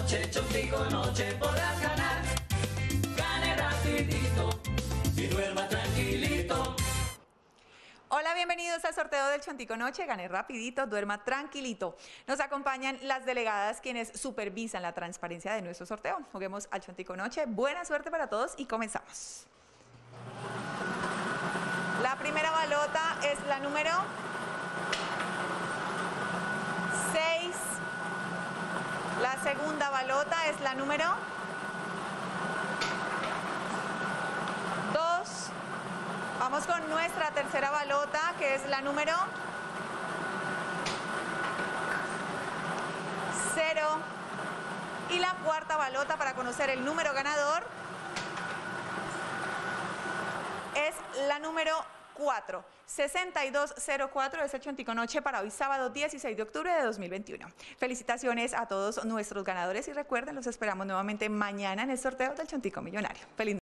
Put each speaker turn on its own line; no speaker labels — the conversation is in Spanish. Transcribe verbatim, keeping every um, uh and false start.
noche, Chontico noche podrás ganar. Gane rapidito y duerma tranquilito.
Hola, bienvenidos al sorteo del Chontico Noche. Gane rapidito, duerma tranquilito. Nos acompañan las delegadas quienes supervisan la transparencia de nuestro sorteo. Juguemos al Chontico Noche. Buena suerte para todos y comenzamos. La primera balota es la número seis. La segunda balota es la número dos. Vamos con nuestra tercera balota, que es la número cero. Y la cuarta balota para conocer el número ganador es la número cuatro. sesenta y dos cero cuatro es el Chontico Noche para hoy sábado dieciséis de octubre de dos mil veintiuno. Felicitaciones a todos nuestros ganadores y recuerden, los esperamos nuevamente mañana en el sorteo del Chontico Millonario. Feliz